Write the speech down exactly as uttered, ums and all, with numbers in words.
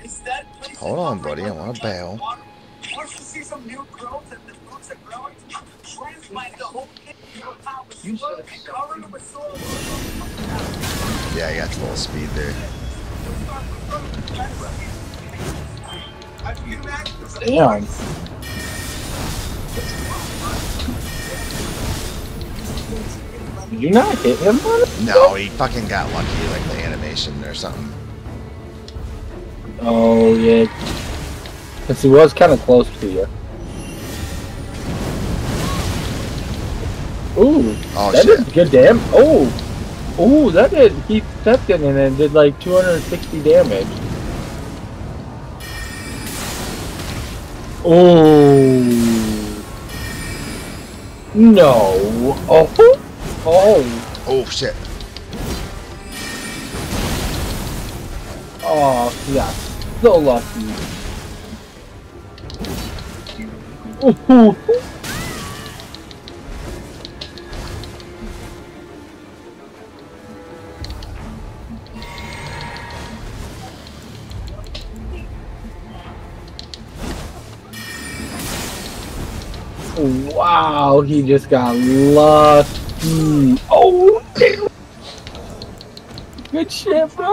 Hold on, buddy. I want to bail. Yeah, I got full speed there. Damn. Did you not hit him on it? No, he fucking got lucky, like the animation or something. Oh, yeah. Because he was kind of close to you. Ooh. Oh, that shit. did good damn. Oh. Ooh, that did. He stepped in and then did like two hundred sixty damage. Oh. No. Oh. Oh. Oh, shit. Oh, yeah. So lucky. Ooh. Wow, he just got lucky. Oh, good shit, bro.